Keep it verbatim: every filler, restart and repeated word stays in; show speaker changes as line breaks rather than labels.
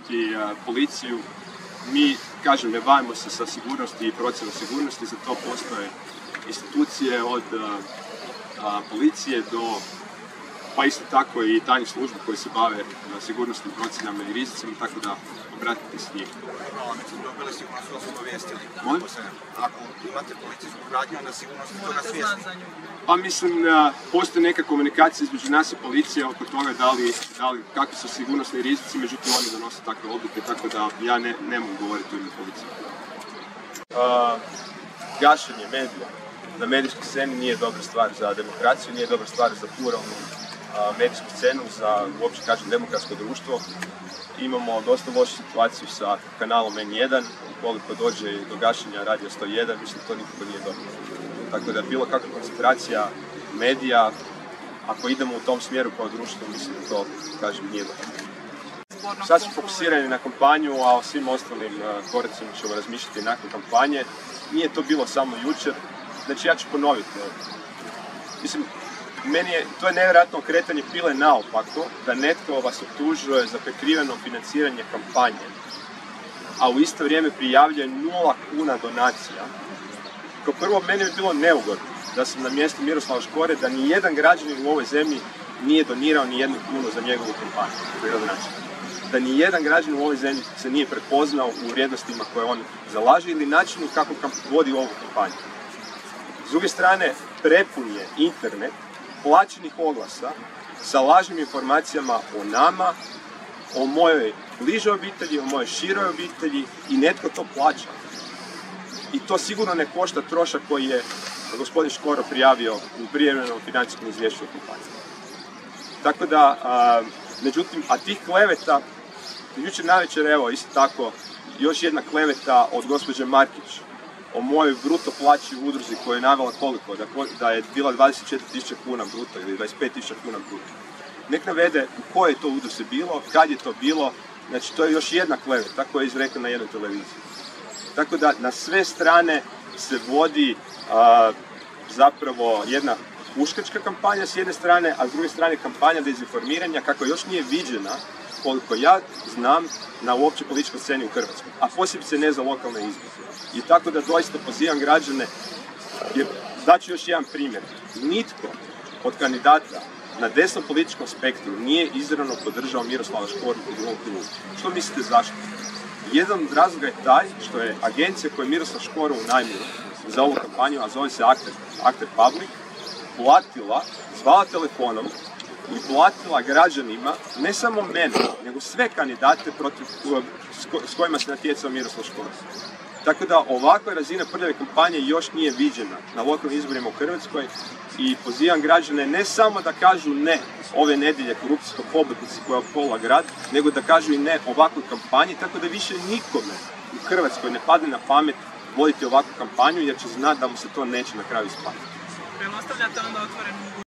voditi uh, policiju. Mi, kažem, ne bavimo se sa sigurnosti i procjenom sigurnosti, za to postoje institucije od uh, uh, policije do, pa isto tako i tajnih službi koji se bave uh, sigurnosnim procjenama i rizicima, tako da obratite s njih.
Dobili sigurno su vas obavijestili.
Molim?
Ako imate policijsku pratnju, onda sigurno ste toga svjesni.
Pa mislim da postoji neka komunikacija između nas i policije oko toga da li, da li kakvi su sigurnosni rizici, međutim oni donose takve odluke, tako da ja ne, ne mogu govoriti u ime policije. Uh, gašenje medija na medijskoj sceni nije dobra stvar za demokraciju, nije dobra stvar za pluralnu uh, medijsku scenu, za uopće kažem demokratsko društvo. Imamo dosta lošu situaciju sa kanalom Meni jedan, ukoliko dođe do gašenja Radija sto jedan, mislim to nikako nije dobro. Tako da bilo kakva koncentracija medija, ako idemo u tom smjeru kao društvo, mislim da to, kažem, nije dobro. Sad smo fokusirani na kampanju, a o svim ostalim uh, koracima ćemo razmišljati nakon kampanje. Nije to bilo samo jučer, znači ja ću ponoviti. Mislim, meni je, to je nevjerojatno okretanje pile naopako, da netko vas optužuje za prekriveno financiranje kampanje, a u isto vrijeme prijavljuje nula kuna donacija. Kao prvo, meni bi bilo neugodno da sam na mjestu Miroslava Škore, da ni jedan građanin u ovoj zemlji nije donirao ni jednu kunu za njegovu kampanju, gradonačelnika. Da ni jedan građanin u ovoj zemlji se nije prepoznao u vrijednostima koje on zalaže ili načinu kako vodi ovu kampanju. S druge strane, prepun je internet plaćenih oglasa sa lažnim informacijama o nama, o mojoj bližoj obitelji, o mojoj široj obitelji i netko to plaća. I to sigurno ne košta trošak koji je gospodin Škoro prijavio u prijavljenom financijskom izvješću o kampanji. Tako da, a, međutim, a tih kleveta, jučer navečer, evo, isto tako, još jedna kleveta od gospođe Markić o mojoj bruto plaći u udruzi koju je navela koliko, da, da je bila dvadeset četiri tisuće kuna bruto ili dvadeset pet tisuća kuna bruto. Nek navede u kojoj to udruzi bilo, kad je to bilo, znači to je još jedna kleveta koja je izrekla na jednoj televiziji. Tako da na sve strane se vodi a, zapravo jedna huškačka kampanja s jedne strane, a s druge strane kampanja dezinformiranja kako još nije viđena, koliko ja znam, na uopće političkoj sceni u Hrvatskoj, a posebice ne za lokalne izbore. I tako da doista pozivam građane, jer daću još jedan primjer. Nitko od kandidata na desnom političkom spektru nije izravno podržao Miroslava Škoru u drugom krugu. Što mislite zašto? Jedan od razloga je taj što je agencija koju je Miroslav Škoro unajmio za ovu kampanju, a zove se Akter, Akter Public, platila, zvala telefonom i platila građanima, ne samo mene, nego sve kandidate protiv, s kojima se natjecao Miroslav Škoro. Tako da ovakva razina prljave kampanje još nije viđena na lokalnim izborima u Hrvatskoj i pozivam građane ne samo da kažu ne ove nedjelje korupcijskoj hobotnici koja opkola grad, nego da kažu i ne ovakvoj kampanji, tako da više nikome u Hrvatskoj ne padne na pamet voditi ovakvu kampanju jer će znati da mu se to neće na kraju isplatiti.
Premostavljate onda otvorenu